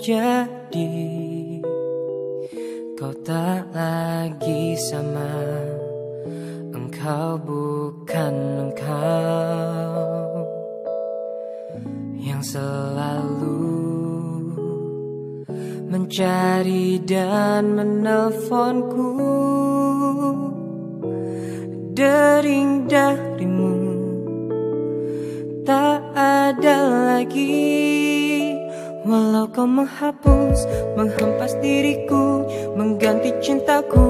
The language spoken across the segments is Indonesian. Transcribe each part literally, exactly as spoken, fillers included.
terjadi. Kau tak lagi sama, engkau bukan engkau yang selalu mencari dan menelponku. Dering darimu tak ada lagi. Walau kau menghapus, menghempas diriku, mengganti cintaku,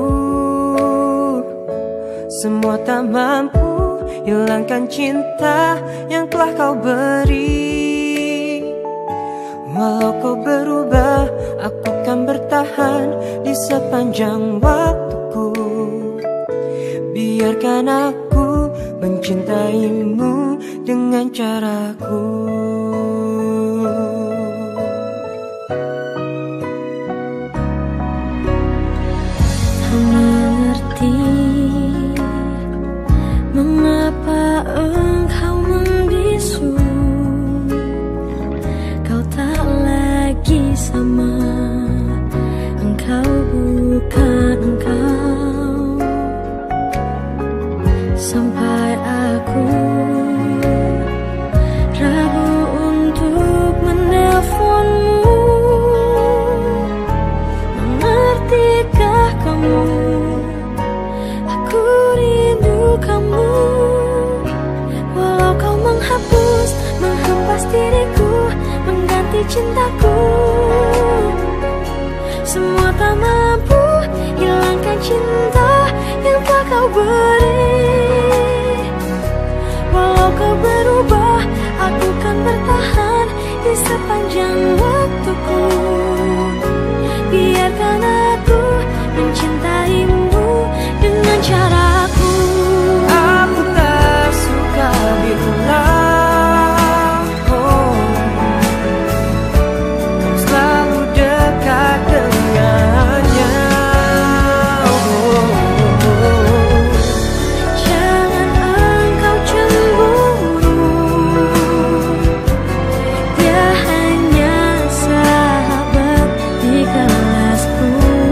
semua tak mampu hilangkan cinta yang telah kau beri. Walau kau berubah, aku kan bertahan di sepanjang waktuku. Biarkan aku mencintaimu dengan caraku. Mengerti mengapa engkau membisu. Kau tak lagi sama, engkau bukan engkau. Sampai aku ragu untuk menelponmu. Mengertikah kamu? Aku rindu kamu. Walau kau menghapus, menghempas diriku, mengganti cintaku, semua tak mampu hilangkan cinta yang telah kau beri. Walau kau berubah, aku kan bertahan di sepanjang waktuku. Biarkan aku mencintaimu dengan caraku. Aku tak suka bila oh, kau selalu dekat dengannya. Oh, Jangan engkau cemburu, dia hanya sahabat di kelasku.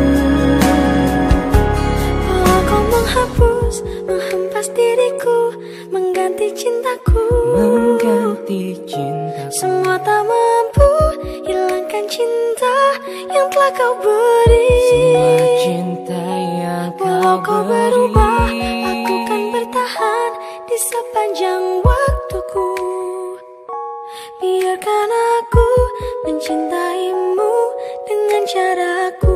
Walau kau menghapus, menghempas diriku, mengganti cintaku, mengganti cinta, semua tak mampu hilangkan cinta yang telah kau beri. semua cinta yang Walau kau kau berubah, beri. aku kan bertahan di sepanjang waktuku. Biarkan aku mencintaimu dengan caraku.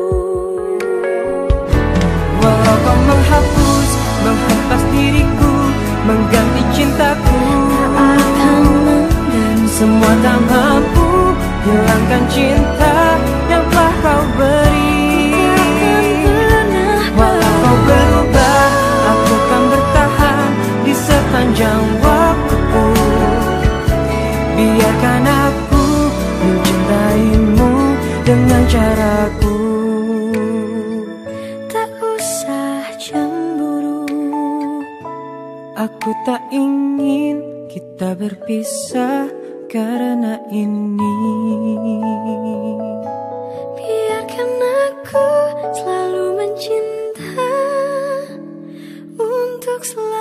Walau kau menghapus, menghempas diriku, mengganti cintaku, Akan mengganti semua tak mampu hilangkan cinta yang telah kau beri. Takkan pernah Walau kau berubah, aku kan bertahan di sepanjang waktuku. Biarkan aku mencintaimu dengan caraku. Tak usah cemburu, Aku tak ingin kita berpisah karena ini. biarkan aku selalu mencinta untuk selalu.